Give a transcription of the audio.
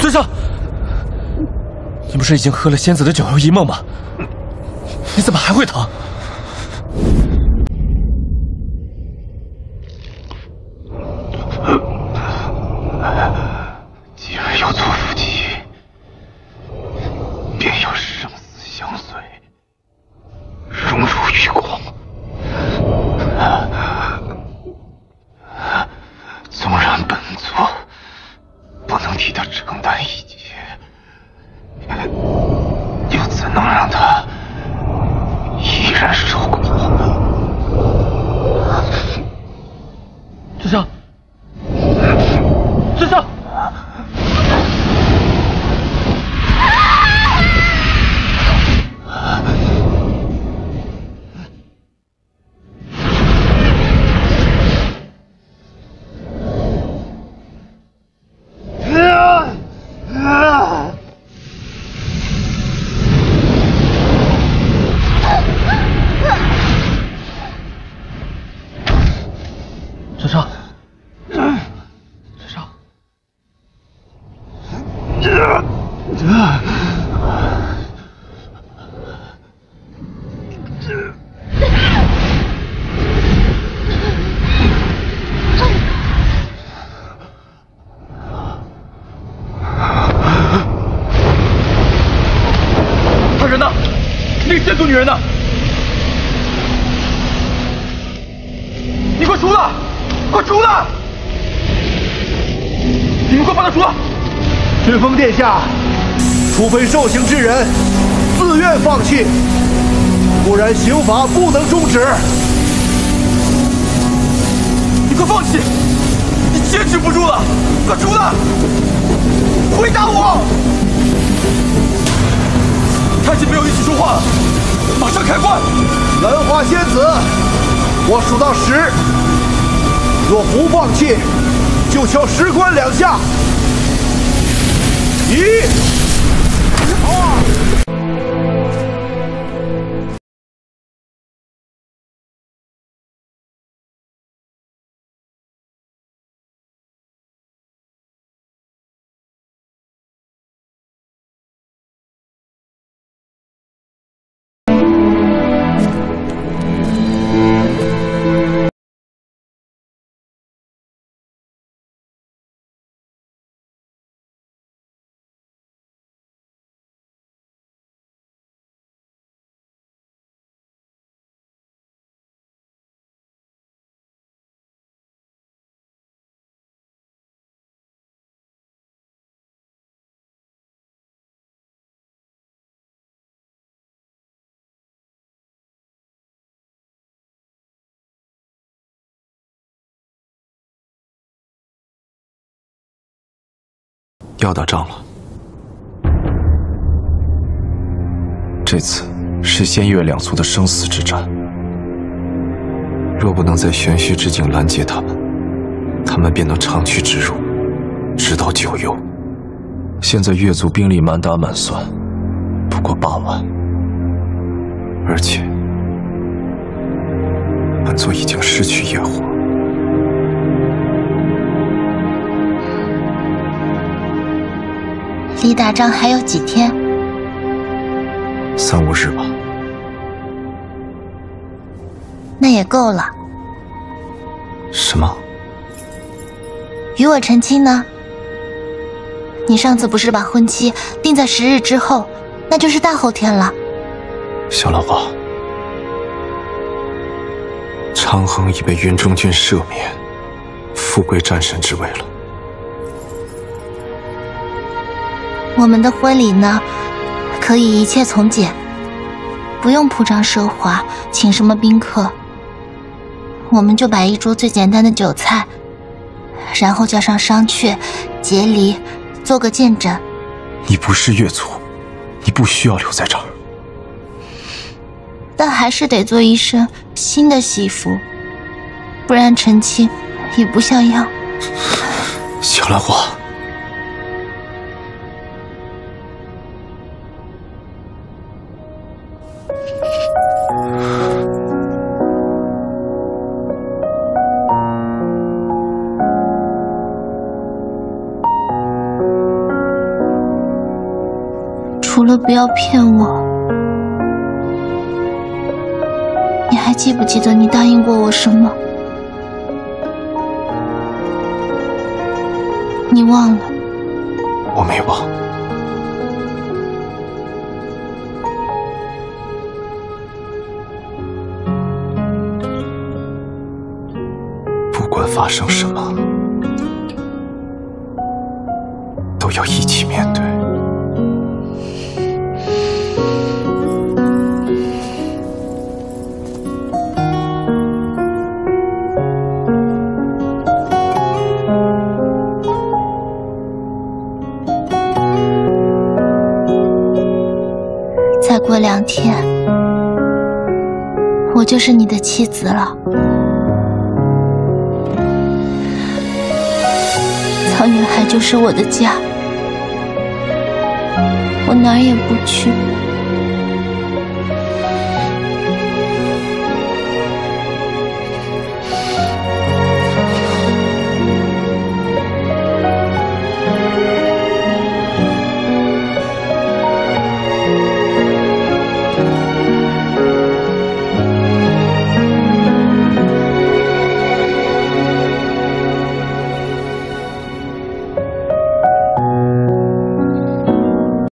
尊上，你不是已经喝了仙子的九幽一梦吗？你怎么还会疼？ 既然有错夫妻，便要生死相随，荣辱与共。纵然本座不能替他承担一切，又怎能让他依然受苦呢？ 尊上，尊上！尊上，尊上，他人呢？那个仙族女人呢？你快出来！快出来！你们快把他出来！ 君封殿下，除非受刑之人自愿放弃，不然刑罚不能终止。 你快放弃！你坚持不住了！快出来！回答我！太监不要一起说话了，马上开棺！ 兰花仙子，我数到10，若不放弃，就敲10关2下。1、2。 要打仗了。这次是仙月两族的生死之战，若不能在玄虚之境拦截他们，他们便能长驱直入，直到九幽。现在月族兵力满打满算不过8万，而且本座已经失去业火。 离打仗还有几天 ？3、5日吧。 那也够了。 什么？ 与我成亲呢？你上次不是把婚期定在10日之后，那就是大后天了。 小兰花，长衡已被云中君赦免，复归战神之位了。 我们的婚礼呢，可以一切从简，不用铺张奢华，请什么宾客，我们就摆一桌最简单的酒菜，然后叫上商榷、节离，做个见证。 你不是月族，你不需要留在这儿。 但还是得做一身新的喜服，不然成亲也不像样。 小兰花。 除了不要骗我，你还记不记得你答应过我什么？你忘了？ 我没忘。不管发生什么，都要一起面对。 再过2天，我就是你的妻子了。草原海就是我的家，我哪儿也不去。